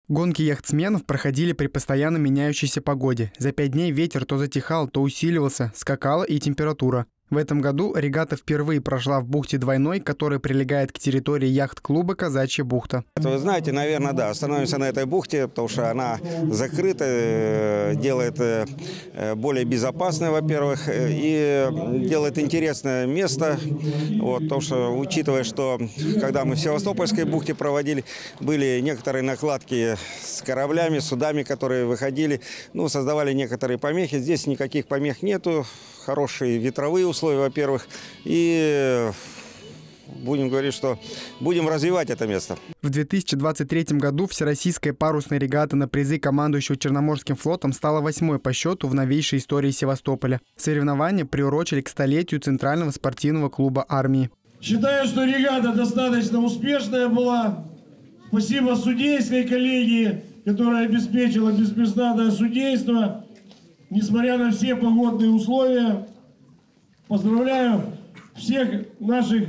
Гонки яхтсменов проходили при постоянно меняющейся погоде. За 5 дней ветер то затихал, то усиливался, скакала и температура. В этом году регата впервые прошла в бухте Двойной, которая прилегает к территории яхт-клуба «Казачья бухта». Вы знаете, наверное, да, остановимся на этой бухте, потому что она закрыта, делает более безопасной, во-первых, и делает интересное место. Вот, потому что, учитывая, что когда мы в Севастопольской бухте проводили, были некоторые накладки с кораблями, судами, которые выходили, создавали некоторые помехи. Здесь никаких помех нету, хорошие ветровые условия, во-первых, и будем говорить, что будем развивать это место. В 2023 году всероссийская парусная регата на призы командующего Черноморским флотом стала 8-й по счету в новейшей истории Севастополя. Соревнования приурочили к столетию Центрального спортивного клуба армии. Считаю, что регата достаточно успешная была. Спасибо судейской коллегии, которая обеспечила беспрестанное судейство, несмотря на все погодные условия. Поздравляю всех наших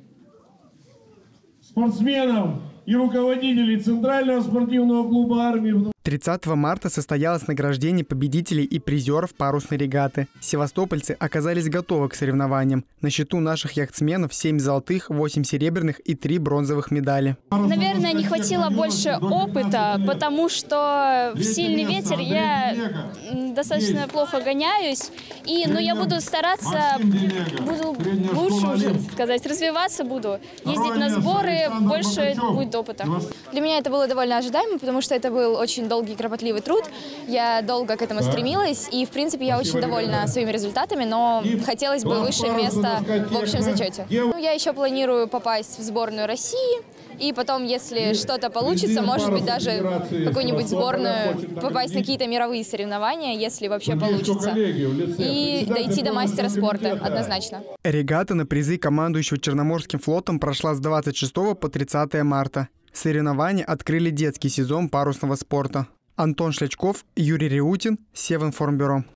спортсменов и руководителей Центрального спортивного клуба армии. 30 марта состоялось награждение победителей и призеров парусной регаты. Севастопольцы оказались готовы к соревнованиям. На счету наших яхтсменов 7 золотых, 8 серебряных и 3 бронзовых медали. Наверное, не хватило больше опыта, потому что в сильный ветер я достаточно плохо гоняюсь. Но я буду стараться, буду лучше, уже сказать, развиваться буду, ездить на сборы, больше будет опыта. Для меня это было довольно ожидаемо, потому что это был очень долгий, кропотливый труд. Я долго к этому стремилась, и, в принципе, я очень довольна своими результатами, но хотелось бы высшее место в общем зачете. Я еще планирую попасть в сборную России, и потом, если что-то получится, может быть, даже в какую-нибудь сборную попасть на какие-то мировые соревнования, если вообще получится, и дойти до мастера спорта, однозначно. Регата на призы командующего Черноморским флотом прошла с 26 по 30 марта. Соревнования открыли детский сезон парусного спорта. Антон Шлячков, Юрий Реутин, Севинформбюро.